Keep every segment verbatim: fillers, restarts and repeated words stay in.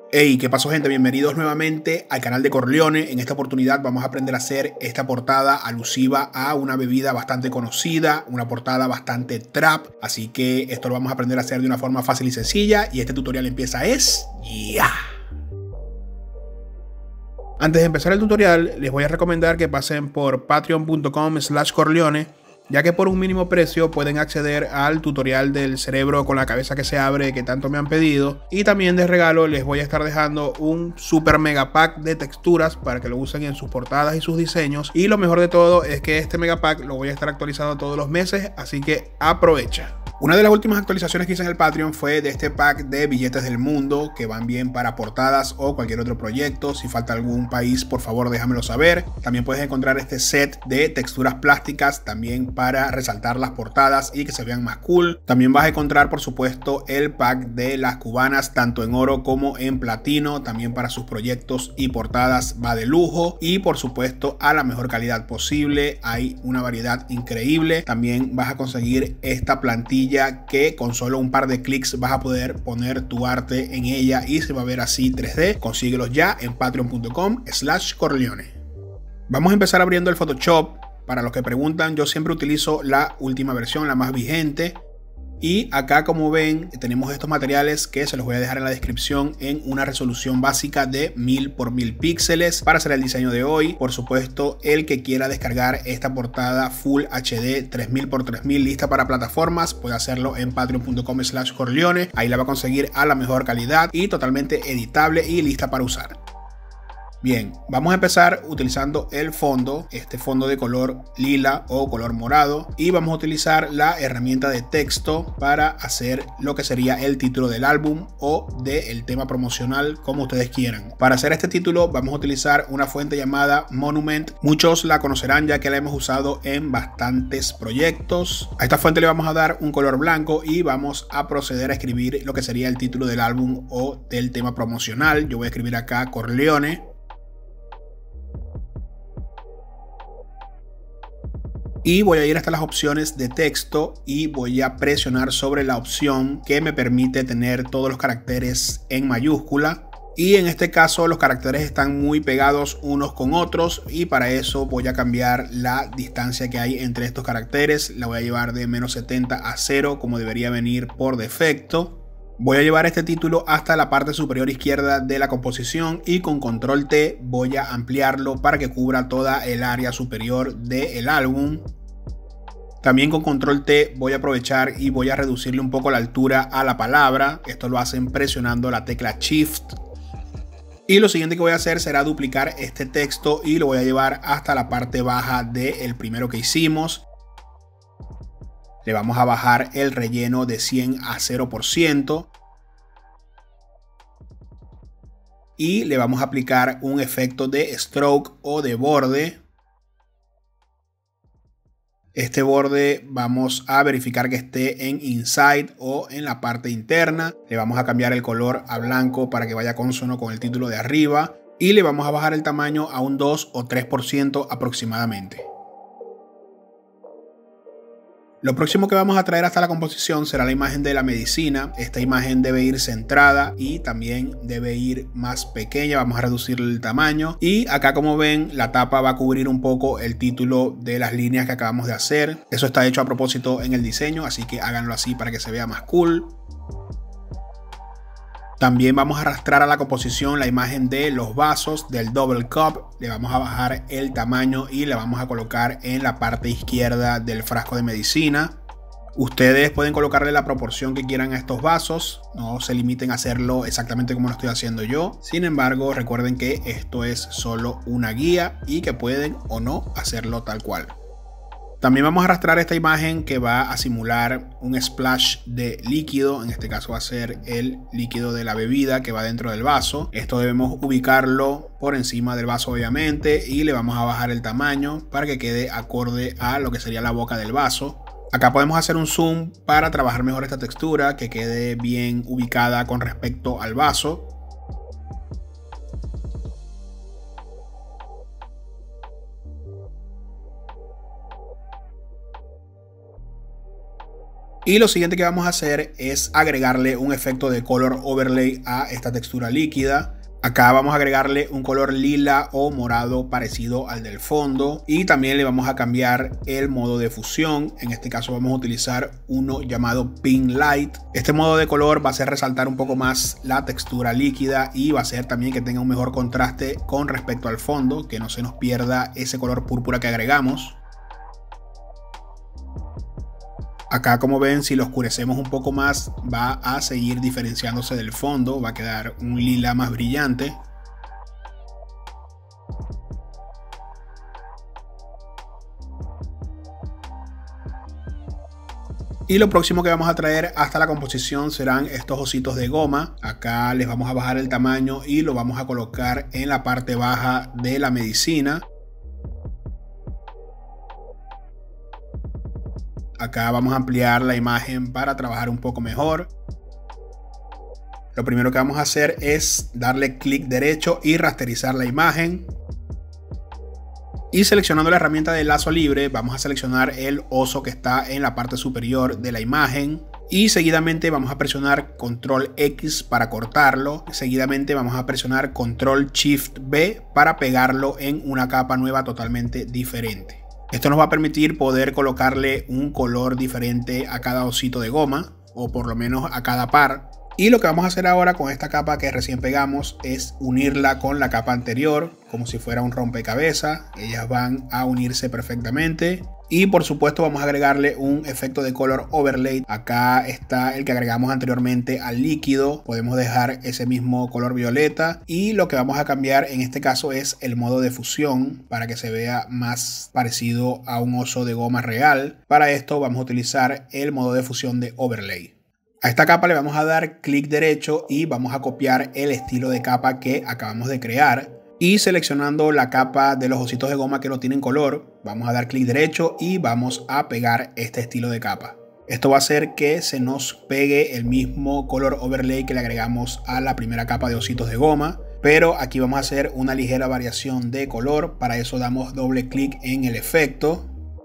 Hey, ¿qué pasó, gente? Bienvenidos nuevamente al canal de Corleone. En esta oportunidad vamos a aprender a hacer esta portada alusiva a una bebida bastante conocida, una portada bastante trap, así que esto lo vamos a aprender a hacer de una forma fácil y sencilla y este tutorial empieza es ya. Antes de empezar el tutorial, les voy a recomendar que pasen por patreon punto com slash corleone, ya que por un mínimo precio pueden acceder al tutorial del cerebro con la cabeza que se abre que tanto me han pedido, y también de regalo les voy a estar dejando un super mega pack de texturas para que lo usen en sus portadas y sus diseños, y lo mejor de todo es que este mega pack lo voy a estar actualizando todos los meses, así que aprovecha. Una de las últimas actualizaciones que hice en el Patreon fue de este pack de billetes del mundo que van bien para portadas o cualquier otro proyecto. Si falta algún país, por favor déjamelo saber. También puedes encontrar este set de texturas plásticas también para resaltar las portadas y que se vean más cool. También vas a encontrar, por supuesto, el pack de las cubanas tanto en oro como en platino. También para sus proyectos y portadas va de lujo y por supuesto a la mejor calidad posible. Hay una variedad increíble. También vas a conseguir esta plantilla que con solo un par de clics vas a poder poner tu arte en ella y se va a ver así tres D. Consíguelos ya en patreon punto com slash corleone. Vamos a empezar abriendo el Photoshop. Para los que preguntan, yo siempre utilizo la última versión, la más vigente. Y acá, como ven, tenemos estos materiales que se los voy a dejar en la descripción en una resolución básica de mil por mil píxeles para hacer el diseño de hoy. Por supuesto, el que quiera descargar esta portada Full H D tres mil por tres mil lista para plataformas puede hacerlo en patreon punto com slash corleone. Ahí la va a conseguir a la mejor calidad y totalmente editable y lista para usar. Bien, vamos a empezar utilizando el fondo, este fondo de color lila o color morado, y vamos a utilizar la herramienta de texto para hacer lo que sería el título del álbum o del tema promocional, como ustedes quieran. Para hacer este título vamos a utilizar una fuente llamada Monument. Muchos la conocerán ya que la hemos usado en bastantes proyectos. A esta fuente le vamos a dar un color blanco y vamos a proceder a escribir lo que sería el título del álbum o del tema promocional. Yo voy a escribir acá Corleone. Y voy a ir hasta las opciones de texto y voy a presionar sobre la opción que me permite tener todos los caracteres en mayúscula. Y en este caso los caracteres están muy pegados unos con otros y para eso voy a cambiar la distancia que hay entre estos caracteres. La voy a llevar de menos setenta a cero como debería venir por defecto. Voy a llevar este título hasta la parte superior izquierda de la composición y con control T voy a ampliarlo para que cubra toda el área superior del álbum. También con control T voy a aprovechar y voy a reducirle un poco la altura a la palabra. Esto lo hacen presionando la tecla Shift. Y lo siguiente que voy a hacer será duplicar este texto y lo voy a llevar hasta la parte baja del primero que hicimos. Le vamos a bajar el relleno de cien a cero por ciento. Y le vamos a aplicar un efecto de stroke o de borde. Este borde vamos a verificar que esté en inside o en la parte interna. Le vamos a cambiar el color a blanco para que vaya consono con el título de arriba. Y le vamos a bajar el tamaño a un dos o tres por ciento aproximadamente. Lo próximo que vamos a traer hasta la composición será la imagen de la medicina. Esta imagen debe ir centrada y también debe ir más pequeña. Vamos a reducirle el tamaño. Y acá, como ven, la tapa va a cubrir un poco el título de las líneas que acabamos de hacer. Eso está hecho a propósito en el diseño, así que háganlo así para que se vea más cool. También vamos a arrastrar a la composición la imagen de los vasos del Double Cup. Le vamos a bajar el tamaño y le vamos a colocar en la parte izquierda del frasco de medicina. Ustedes pueden colocarle la proporción que quieran a estos vasos. No se limiten a hacerlo exactamente como lo estoy haciendo yo. Sin embargo, recuerden que esto es solo una guía y que pueden o no hacerlo tal cual. También vamos a arrastrar esta imagen que va a simular un splash de líquido. En este caso va a ser el líquido de la bebida que va dentro del vaso. Esto debemos ubicarlo por encima del vaso, obviamente, y le vamos a bajar el tamaño para que quede acorde a lo que sería la boca del vaso. Acá podemos hacer un zoom para trabajar mejor esta textura, que quede bien ubicada con respecto al vaso. Y lo siguiente que vamos a hacer es agregarle un efecto de color overlay a esta textura líquida. Acá vamos a agregarle un color lila o morado parecido al del fondo, y también le vamos a cambiar el modo de fusión. En este caso vamos a utilizar uno llamado Pink Light. Este modo de color va a hacer resaltar un poco más la textura líquida y va a hacer también que tenga un mejor contraste con respecto al fondo, que no se nos pierda ese color púrpura que agregamos. Acá, como ven, si lo oscurecemos un poco más, va a seguir diferenciándose del fondo, va a quedar un lila más brillante. Y lo próximo que vamos a traer hasta la composición serán estos ositos de goma. Acá les vamos a bajar el tamaño y lo vamos a colocar en la parte baja de la medicina. Acá vamos a ampliar la imagen para trabajar un poco mejor. Lo primero que vamos a hacer es darle clic derecho y rasterizar la imagen. Y seleccionando la herramienta de lazo libre, vamos a seleccionar el oso que está en la parte superior de la imagen. Y seguidamente vamos a presionar control X para cortarlo. Seguidamente vamos a presionar control shift B para pegarlo en una capa nueva totalmente diferente. Esto nos va a permitir poder colocarle un color diferente a cada osito de goma, o por lo menos a cada par. Y lo que vamos a hacer ahora con esta capa que recién pegamos es unirla con la capa anterior, como si fuera un rompecabezas. Ellas van a unirse perfectamente. Y por supuesto vamos a agregarle un efecto de color overlay. Acá está el que agregamos anteriormente al líquido. Podemos dejar ese mismo color violeta. Y lo que vamos a cambiar en este caso es el modo de fusión para que se vea más parecido a un oso de goma real. Para esto vamos a utilizar el modo de fusión de overlay. A esta capa le vamos a dar clic derecho y vamos a copiar el estilo de capa que acabamos de crear. Y seleccionando la capa de los ositos de goma que no tienen color, vamos a dar clic derecho y vamos a pegar este estilo de capa. Esto va a hacer que se nos pegue el mismo color overlay que le agregamos a la primera capa de ositos de goma. Pero aquí vamos a hacer una ligera variación de color. Para eso damos doble clic en el efecto.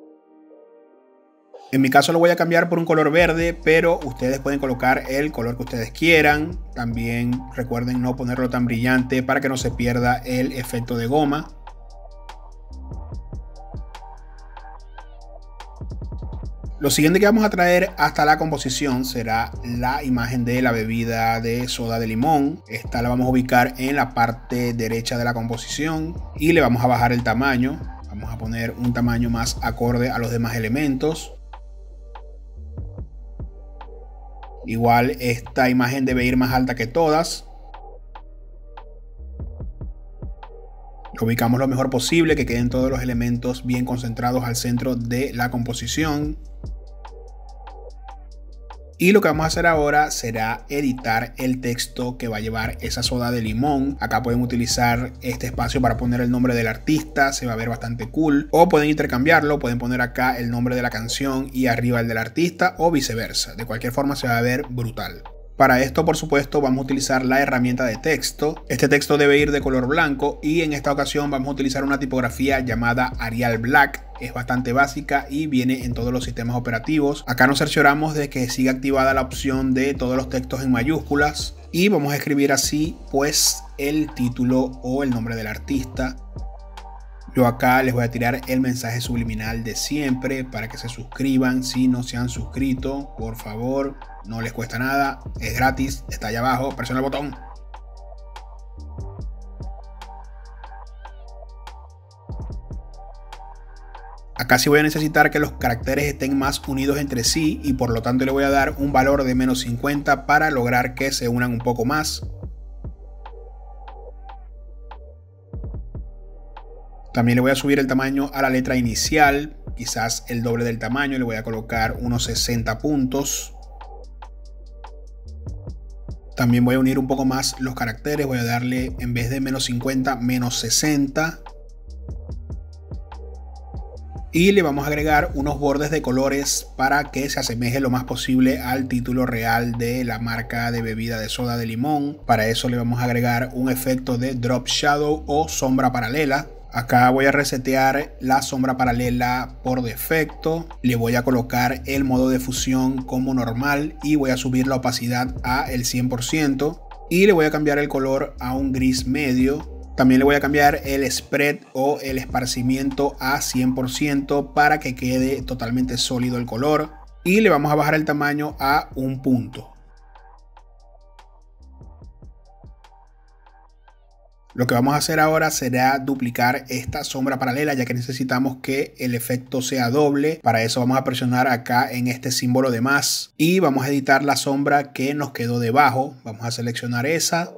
En mi caso lo voy a cambiar por un color verde, pero ustedes pueden colocar el color que ustedes quieran. También recuerden no ponerlo tan brillante para que no se pierda el efecto de goma. Lo siguiente que vamos a traer hasta la composición será la imagen de la bebida de soda de limón. Esta la vamos a ubicar en la parte derecha de la composición y le vamos a bajar el tamaño. Vamos a poner un tamaño más acorde a los demás elementos. Igual esta imagen debe ir más alta que todas. Lo ubicamos lo mejor posible, que queden todos los elementos bien concentrados al centro de la composición. Y lo que vamos a hacer ahora será editar el texto que va a llevar esa soda de limón. Acá pueden utilizar este espacio para poner el nombre del artista, se va a ver bastante cool. O pueden intercambiarlo, pueden poner acá el nombre de la canción y arriba el del artista, o viceversa. De cualquier forma se va a ver brutal. Para esto, por supuesto, vamos a utilizar la herramienta de texto. Este texto debe ir de color blanco y en esta ocasión vamos a utilizar una tipografía llamada Arial Black. Es bastante básica y viene en todos los sistemas operativos. Acá nos cercioramos de que siga activada la opción de todos los textos en mayúsculas y vamos a escribir así pues el título o el nombre del artista. Yo acá les voy a tirar el mensaje subliminal de siempre para que se suscriban si no se han suscrito, por favor. No les cuesta nada, es gratis, está allá abajo, presiona el botón. Acá sí voy a necesitar que los caracteres estén más unidos entre sí y por lo tanto le voy a dar un valor de menos cincuenta para lograr que se unan un poco más. También le voy a subir el tamaño a la letra inicial, quizás el doble del tamaño, le voy a colocar unos sesenta puntos. También voy a unir un poco más los caracteres, voy a darle en vez de menos cincuenta, menos sesenta. Y le vamos a agregar unos bordes de colores para que se asemeje lo más posible al título real de la marca de bebida de soda de limón. Para eso le vamos a agregar un efecto de drop shadow o sombra paralela. Acá voy a resetear la sombra paralela por defecto. Le voy a colocar el modo de fusión como normal y voy a subir la opacidad a el cien por ciento. Y le voy a cambiar el color a un gris medio. También le voy a cambiar el spread o el esparcimiento a cien por ciento para que quede totalmente sólido el color. Y le vamos a bajar el tamaño a un punto. Lo que vamos a hacer ahora será duplicar esta sombra paralela, ya que necesitamos que el efecto sea doble. Para eso vamos a presionar acá en este símbolo de más y vamos a editar la sombra que nos quedó debajo. Vamos a seleccionar esa.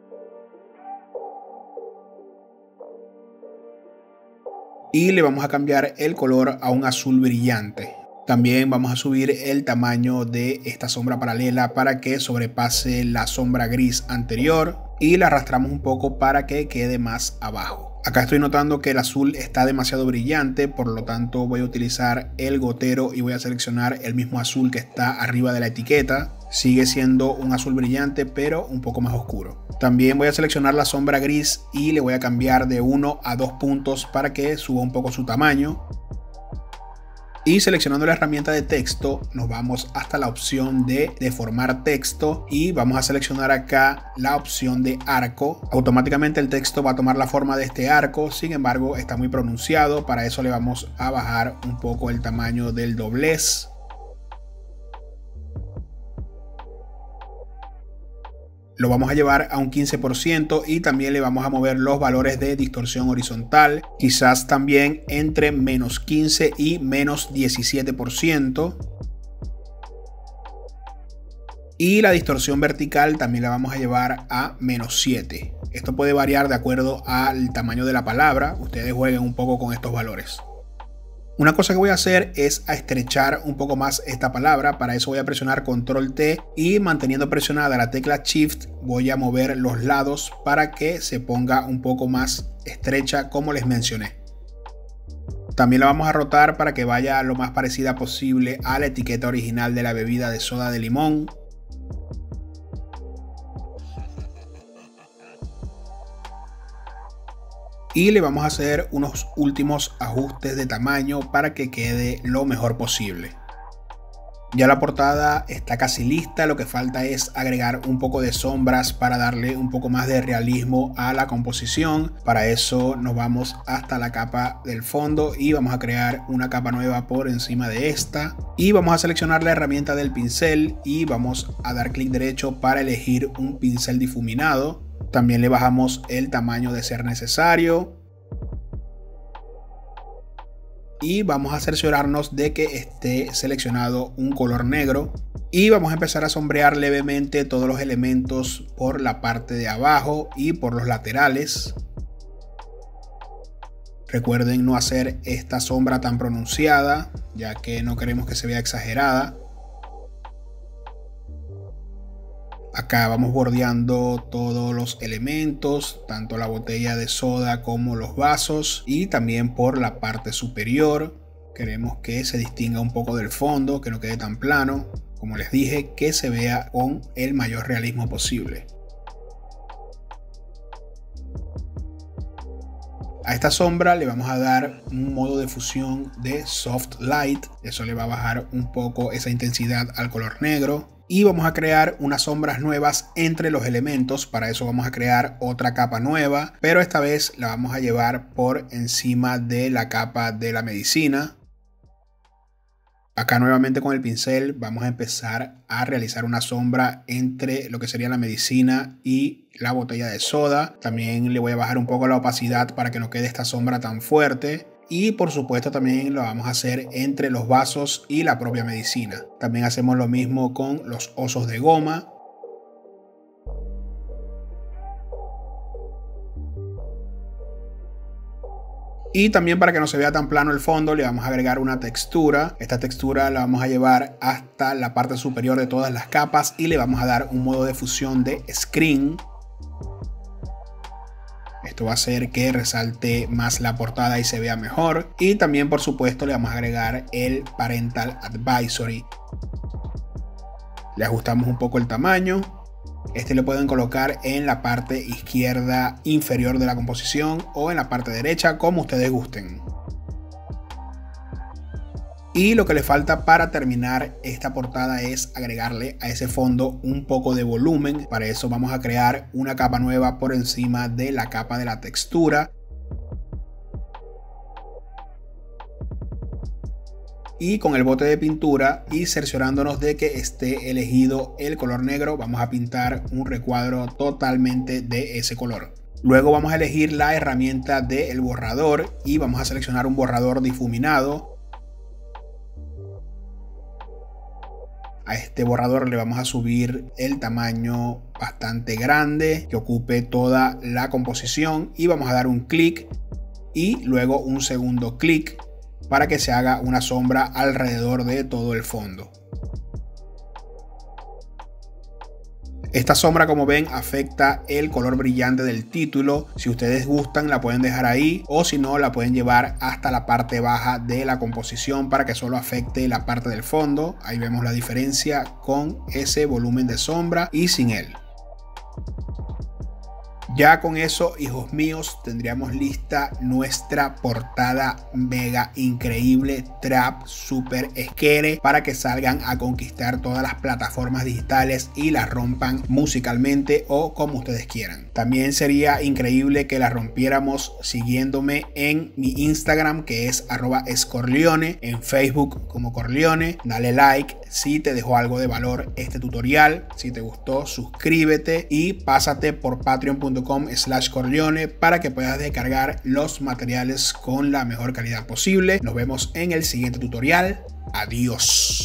Y le vamos a cambiar el color a un azul brillante. También vamos a subir el tamaño de esta sombra paralela para que sobrepase la sombra gris anterior y la arrastramos un poco para que quede más abajo. Acá estoy notando que el azul está demasiado brillante, por lo tanto voy a utilizar el gotero y voy a seleccionar el mismo azul que está arriba de la etiqueta. Sigue siendo un azul brillante, pero un poco más oscuro. También voy a seleccionar la sombra gris y le voy a cambiar de uno a dos puntos para que suba un poco su tamaño. Y seleccionando la herramienta de texto nos vamos hasta la opción de deformar texto y vamos a seleccionar acá la opción de arco. Automáticamente el texto va a tomar la forma de este arco, sin embargo está muy pronunciado. Para eso le vamos a bajar un poco el tamaño del doblez. Lo vamos a llevar a un quince por ciento y también le vamos a mover los valores de distorsión horizontal, quizás también entre menos quince y menos diecisiete por ciento. Y la distorsión vertical también la vamos a llevar a menos siete. Esto puede variar de acuerdo al tamaño de la palabra. Ustedes jueguen un poco con estos valores. Una cosa que voy a hacer es a estrechar un poco más esta palabra. Para eso voy a presionar control T y manteniendo presionada la tecla Shift voy a mover los lados para que se ponga un poco más estrecha, como les mencioné. También la vamos a rotar para que vaya lo más parecida posible a la etiqueta original de la bebida de soda de limón. Y le vamos a hacer unos últimos ajustes de tamaño para que quede lo mejor posible. Ya la portada está casi lista, lo que falta es agregar un poco de sombras para darle un poco más de realismo a la composición. Para eso nos vamos hasta la capa del fondo y vamos a crear una capa nueva por encima de esta. Y vamos a seleccionar la herramienta del pincel y vamos a dar clic derecho para elegir un pincel difuminado. También le bajamos el tamaño de ser necesario. Y vamos a cerciorarnos de que esté seleccionado un color negro. Y vamos a empezar a sombrear levemente todos los elementos por la parte de abajo y por los laterales. Recuerden no hacer esta sombra tan pronunciada, ya que no queremos que se vea exagerada. Acá vamos bordeando todos los elementos, tanto la botella de soda como los vasos, y también por la parte superior. Queremos que se distinga un poco del fondo, que no quede tan plano. Como les dije, que se vea con el mayor realismo posible. A esta sombra le vamos a dar un modo de fusión de Soft Light. Eso le va a bajar un poco esa intensidad al color negro. Y vamos a crear unas sombras nuevas entre los elementos. Para eso vamos a crear otra capa nueva, pero esta vez la vamos a llevar por encima de la capa de la medicina. Acá nuevamente con el pincel vamos a empezar a realizar una sombra entre lo que sería la medicina y la botella de soda. También le voy a bajar un poco la opacidad para que no quede esta sombra tan fuerte. Y por supuesto también lo vamos a hacer entre los vasos y la propia medicina. También hacemos lo mismo con los osos de goma. Y también, para que no se vea tan plano el fondo, le vamos a agregar una textura. Esta textura la vamos a llevar hasta la parte superior de todas las capas y le vamos a dar un modo de fusión de screen. Esto va a hacer que resalte más la portada y se vea mejor. Y también, por supuesto, le vamos a agregar el Parental Advisory. Le ajustamos un poco el tamaño Este lo pueden colocar en la parte izquierda inferior de la composición o en la parte derecha, como ustedes gusten. Y lo que le falta para terminar esta portada es agregarle a ese fondo un poco de volumen. Para eso vamos a crear una capa nueva por encima de la capa de la textura. Y con el bote de pintura y cerciorándonos de que esté elegido el color negro, vamos a pintar un recuadro totalmente de ese color. Luego vamos a elegir la herramienta del borrador y vamos a seleccionar un borrador difuminado. A este borrador le vamos a subir el tamaño bastante grande que ocupe toda la composición y vamos a dar un clic y luego un segundo clic para que se haga una sombra alrededor de todo el fondo. Esta sombra, como ven, afecta el color brillante del título. Si ustedes gustan, la pueden dejar ahí, o si no, la pueden llevar hasta la parte baja de la composición para que solo afecte la parte del fondo. Ahí vemos la diferencia con ese volumen de sombra y sin él. Ya con eso, hijos míos, tendríamos lista nuestra portada mega increíble, trap, super esquere, para que salgan a conquistar todas las plataformas digitales y las rompan musicalmente o como ustedes quieran. También sería increíble que la rompiéramos siguiéndome en mi Instagram, que es arroba escorleone, en Facebook como Corleone. Dale like si te dejó algo de valor este tutorial. Si te gustó, suscríbete y pásate por patreon punto com slash corleone para que puedas descargar los materiales con la mejor calidad posible. Nos vemos en el siguiente tutorial. Adiós.